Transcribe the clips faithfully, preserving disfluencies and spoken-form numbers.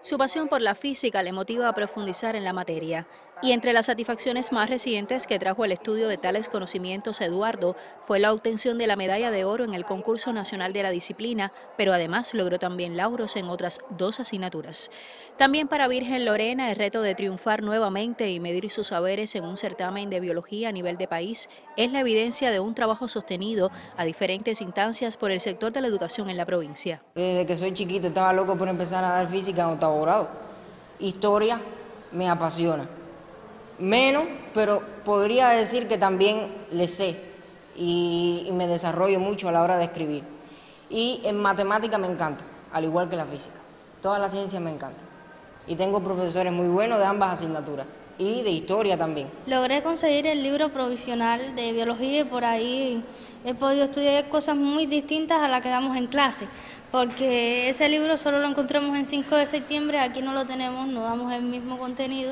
Su pasión por la física le motiva a profundizar en la materia. Y entre las satisfacciones más recientes que trajo el estudio de tales conocimientos Eduardo fue la obtención de la medalla de oro en el concurso nacional de la disciplina, pero además logró también lauros en otras dos asignaturas. También para Virgen Lorena el reto de triunfar nuevamente y medir sus saberes en un certamen de biología a nivel de país es la evidencia de un trabajo sostenido a diferentes instancias por el sector de la educación en la provincia. Desde que soy chiquito estaba loco por empezar a dar física en octavo grado. Historia me apasiona. Menos, pero podría decir que también le sé y, y me desarrollo mucho a la hora de escribir. Y en matemática me encanta, al igual que la física. Todas las ciencias me encantan. Y tengo profesores muy buenos de ambas asignaturas y de historia también. Logré conseguir el libro provisional de biología y por ahí he podido estudiar cosas muy distintas a las que damos en clase, porque ese libro solo lo encontramos en cinco de septiembre, aquí no lo tenemos, no damos el mismo contenido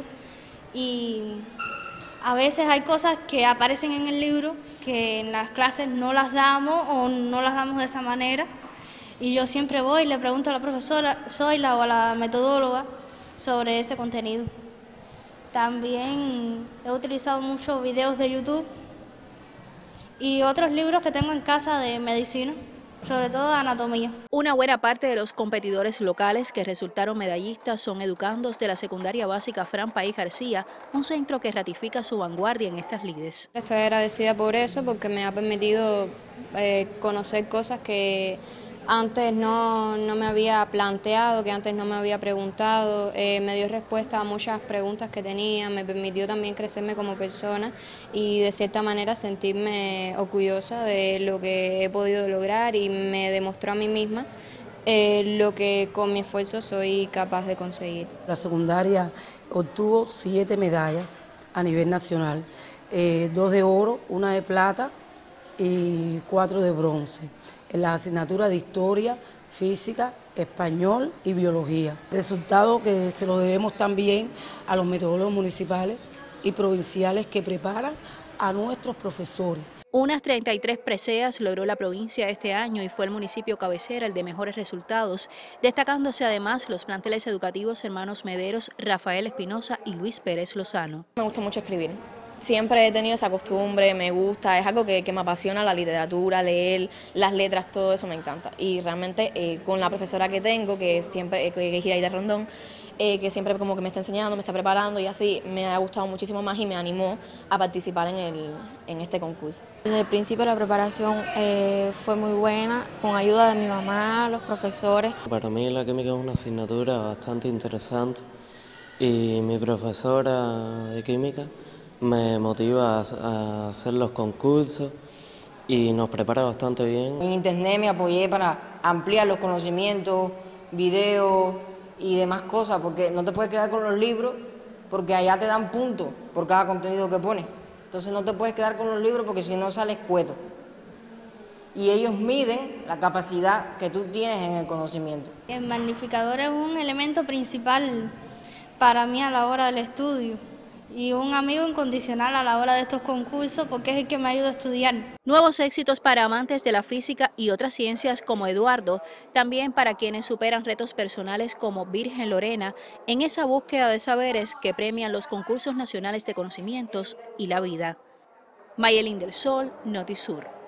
y a veces hay cosas que aparecen en el libro que en las clases no las damos o no las damos de esa manera y yo siempre voy y le pregunto a la profesora Zoila o a la metodóloga sobre ese contenido. También he utilizado muchos videos de YouTube y otros libros que tengo en casa de medicina, sobre todo de anatomía. Una buena parte de los competidores locales que resultaron medallistas son educandos de la secundaria básica Fran País García, un centro que ratifica su vanguardia en estas lides. Estoy agradecida por eso porque me ha permitido eh, conocer cosas que antes no, no me había planteado, que antes no me había preguntado, eh, me dio respuesta a muchas preguntas que tenía, me permitió también crecerme como persona y de cierta manera sentirme orgullosa de lo que he podido lograr y me demostró a mí misma eh, lo que con mi esfuerzo soy capaz de conseguir. La secundaria obtuvo siete medallas a nivel nacional, eh, dos de oro, una de plata y cuatro de bronce, en las asignaturas de historia, física, español y biología. Resultado que se lo debemos también a los metodólogos municipales y provinciales que preparan a nuestros profesores. Unas treinta y tres preseas logró la provincia este año y fue el municipio cabecera el de mejores resultados, destacándose además los planteles educativos Hermanos Mederos, Rafael Espinosa y Luis Pérez Lozano. Me gusta mucho escribir. Siempre he tenido esa costumbre, me gusta, es algo que, que me apasiona, la literatura, leer, las letras, todo eso me encanta. Y realmente eh, con la profesora que tengo, que siempre, eh, que es Iraida Rondón, eh, que siempre como que me está enseñando, me está preparando y así, me ha gustado muchísimo más y me animó a participar en, el, en este concurso. Desde el principio la preparación eh, fue muy buena, con ayuda de mi mamá, los profesores. Para mí la química es una asignatura bastante interesante y mi profesora de química me motiva a hacer los concursos y nos prepara bastante bien. En internet me apoyé para ampliar los conocimientos, videos y demás cosas, porque no te puedes quedar con los libros, porque allá te dan puntos por cada contenido que pones. Entonces no te puedes quedar con los libros porque si no sales cueto. Y ellos miden la capacidad que tú tienes en el conocimiento. El magnificador es un elemento principal para mí a la hora del estudio y un amigo incondicional a la hora de estos concursos porque es el que me ayuda a estudiar. Nuevos éxitos para amantes de la física y otras ciencias como Eduardo, también para quienes superan retos personales como Virgen Lorena en esa búsqueda de saberes que premian los concursos nacionales de conocimientos y la vida. Mayelín del Sol, Notisur.